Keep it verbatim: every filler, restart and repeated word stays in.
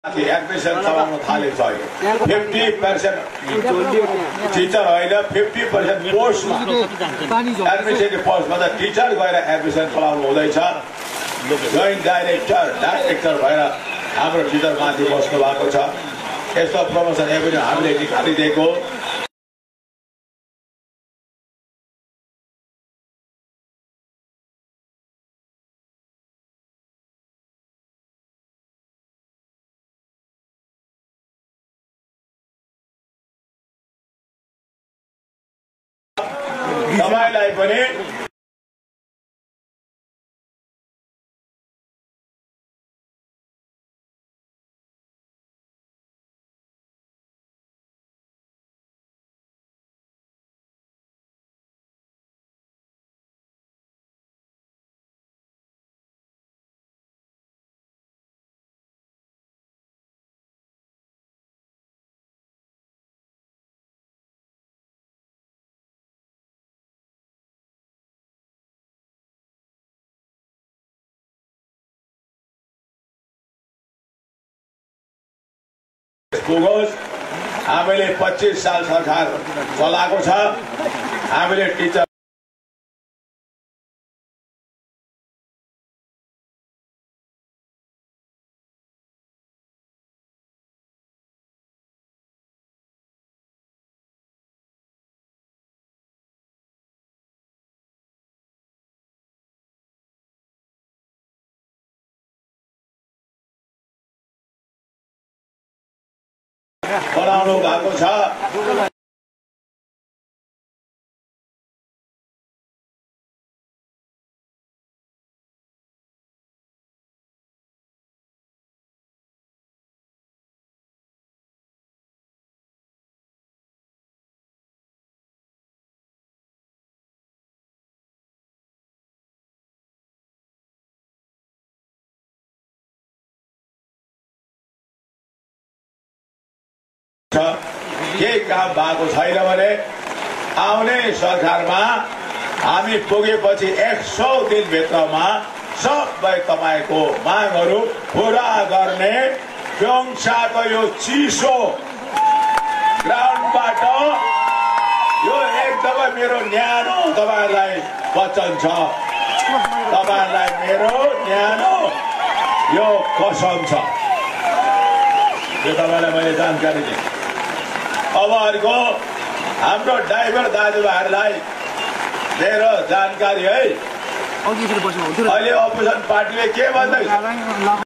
admission चलाउन थालेको छ अहिले फिफ्टी पर्सेन्ट टिचर होइन फिफ्टी पर्सेन्ट पोस्टमा एडमिसन पोस्टमा त टिचर गएर एडमिसन चलाउनु हुँदैछ जोइन्ट डाइरेक्टर डाइरेक्टर भएर हाम्रो टिचर माथि बस्नु भएको छ यस्तो प्रमोसन एभिन्यू हामीले निकालिदिएको तपाईलाई पनि पुगोस् हामीले पच्चीस साल सरकार चलाएको छ हामीले टिचर बनाउनु भएको छ केही काम भएको छैन भने आउने सरकारमा हामी पुगेपछि एक सौ दिनभित्रमा सबै तपाईको मागहरू पूरा गर्ने प्योङसाको यो चिसो ग्राउन्डबाट यो एकदमै मेरो न्यानो तपाईहरुलाई वचन छ तपाईहरुलाई मेरो न्यानो यो कसम छ यो तपाईलाई मैले जानकारी दिएँ अब अर्को हाम्रो ड्राइभर दाजुभाइहरूलाई मेरो जानकारी है अहिले अपोजिसन पार्टीले के भन्दैछ